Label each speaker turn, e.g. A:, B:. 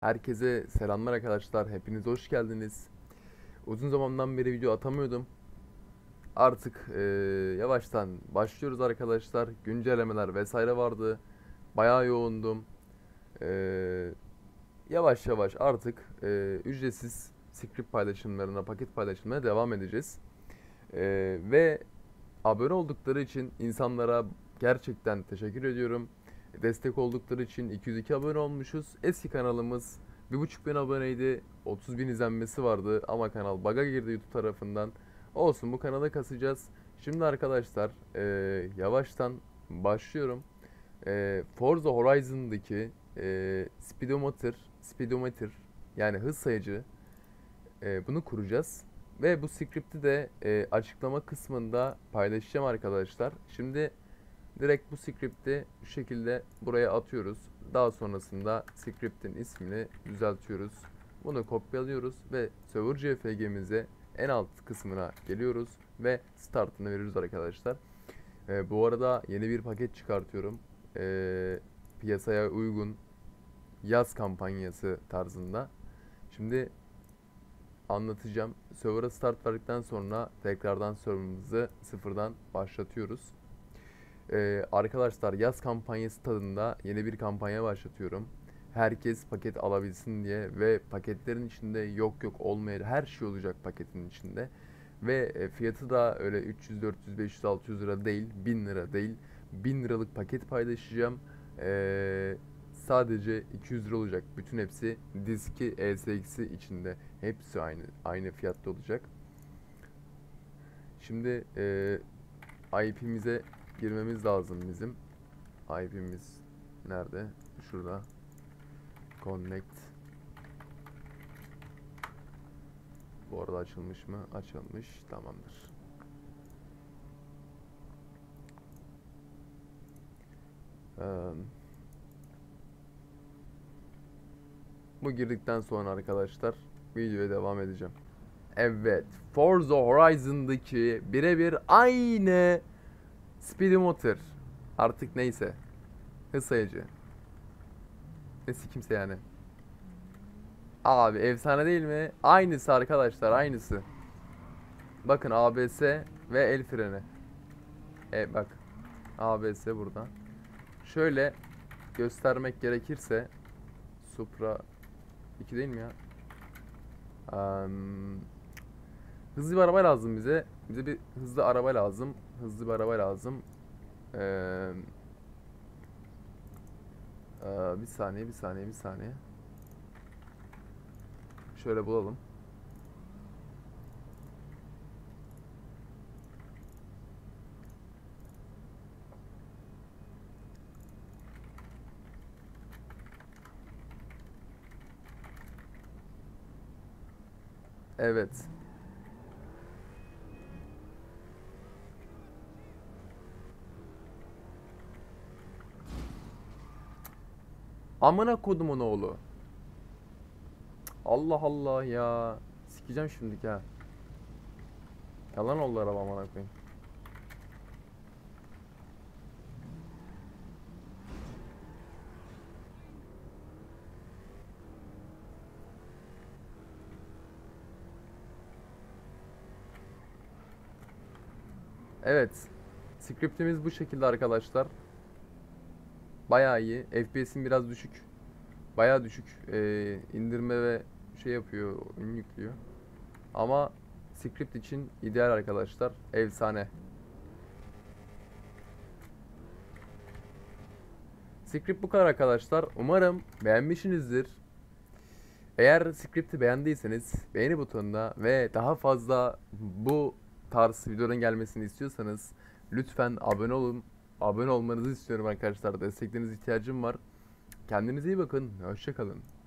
A: Herkese selamlar arkadaşlar. Hepiniz hoş geldiniz. Uzun zamandan beri video atamıyordum. Artık yavaştan başlıyoruz arkadaşlar. Güncellemeler vesaire vardı. Bayağı yoğundum. Eee, Yavaş yavaş artık ücretsiz script paylaşımlarına, paket paylaşımlarına devam edeceğiz. Ve abone oldukları için insanlara gerçekten teşekkür ediyorum. Destek oldukları için 202 abone olmuşuz. Eski kanalımız 1.500 aboneydi. 30.000 izlenmesi vardı ama kanal bug'a girdi YouTube tarafından. Olsun, bu kanalı kasacağız. Şimdi arkadaşlar yavaştan başlıyorum. Forza Horizon'daki speedometer yani hız sayıcı, bunu kuracağız. Ve bu script'i de açıklama kısmında paylaşacağım arkadaşlar. Şimdi direkt bu script'i şu şekilde buraya atıyoruz. Daha sonrasında script'in ismini düzeltiyoruz. Bunu kopyalıyoruz ve server CFG'mize en alt kısmına geliyoruz ve startını veriyoruz arkadaşlar. Bu arada yeni bir paket çıkartıyorum. Piyasaya uygun yaz kampanyası tarzında. Şimdi anlatacağım. Server'a start verdikten sonra tekrardan server'ımızı sıfırdan başlatıyoruz. Arkadaşlar, yaz kampanyası tadında yeni bir kampanya başlatıyorum. Herkes paket alabilsin diye ve paketlerin içinde yok olmayan her şey olacak paketin içinde. Ve fiyatı da öyle 300, 400, 500, 600 lira değil, 1000 lira değil. 1000 liralık paket paylaşacağım. Sadece 200 lira olacak. Bütün hepsi diski, ESX'i içinde. Hepsi aynı fiyatta olacak. Şimdi IP'mize girmemiz lazım bizim. IP'miz nerede? Şurada. Connect. Bu arada açılmış mı? Açılmış. Tamamdır. Bu girdikten sonra arkadaşlar videoya devam edeceğim. Evet, Forza Horizon'daki birebir aynı speedometer. Artık neyse. Hız sayıcı. Nesi kimse yani. Abi efsane değil mi? Aynısı arkadaşlar, aynısı. Bakın, ABS ve el freni. Bak. ABS burada. Şöyle göstermek gerekirse Supra 2 değil mi ya? Hızlı bir araba lazım bize. Bize bir hızlı araba lazım. Hızlı bir araba lazım. Eee bir saniye, bir saniye, bir saniye. Şöyle bulalım. Evet. Amına kodumun oğlu. Allah Allah ya. Sikeceğim şimdi ha. Yalan oldu araba, amına koyayım. Evet. Scriptimiz bu şekilde arkadaşlar. Bayağı iyi. FPS'im biraz düşük. Bayağı düşük. İndirme ve şey yapıyor, oyun yüklüyor. Ama script için ideal arkadaşlar. Efsane. Script bu kadar arkadaşlar. Umarım beğenmişsinizdir. Eğer script'i beğendiyseniz beğeni butonuna ve daha fazla bu tarz videoların gelmesini istiyorsanız lütfen abone olun. Abone olmanızı istiyorum arkadaşlar. Desteklerinize ihtiyacım var. Kendinize iyi bakın. Hoşça kalın.